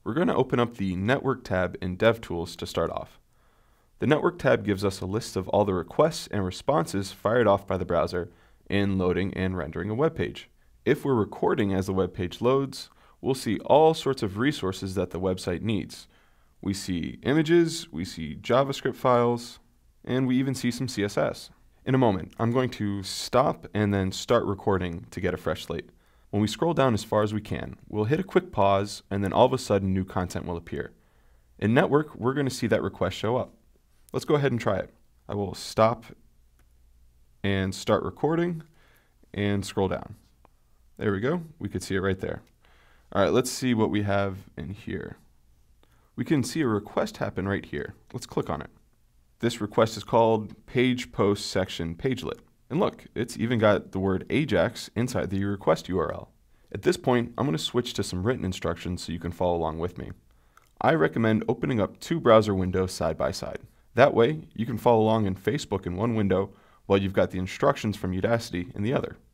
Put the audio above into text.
We're going to open up the Network tab in DevTools to start off. The Network tab gives us a list of all the requests and responses fired off by the browser in loading and rendering a web page. If we're recording as the web page loads, we'll see all sorts of resources that the website needs. We see images, we see JavaScript files, and we even see some CSS. In a moment, I'm going to stop and then start recording to get a fresh slate. When we scroll down as far as we can, we'll hit a quick pause, and then all of a sudden new content will appear. In Network, we're going to see that request show up. Let's go ahead and try it. I will stop and start recording and scroll down. There we go. We could see it right there. All right, let's see what we have in here. We can see a request happen right here. Let's click on it. This request is called Page Post Section Pagelet. And look, it's even got the word AJAX inside the request URL. At this point, I'm going to switch to some written instructions so you can follow along with me. I recommend opening up two browser windows side by side. That way, you can follow along in Facebook in one window while you've got the instructions from Udacity in the other.